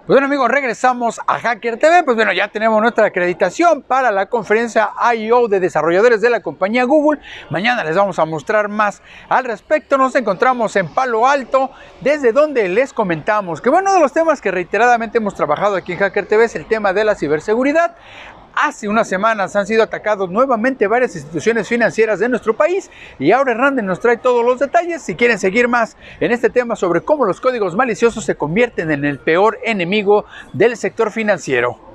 Pues bueno amigos, regresamos a Hacker TV. Pues bueno, ya tenemos nuestra acreditación para la conferencia I/O de desarrolladores de la compañía Google. Mañana les vamos a mostrar más al respecto. Nos encontramos en Palo Alto, desde donde les comentamos que bueno, uno de los temas que reiteradamente hemos trabajado aquí en Hacker TV es el tema de la ciberseguridad. Hace unas semanas han sido atacados nuevamente varias instituciones financieras de nuestro país y ahora Hernández nos trae todos los detalles. Si quieren seguir más en este tema sobre cómo los códigos maliciosos se convierten en el peor enemigo del sector financiero.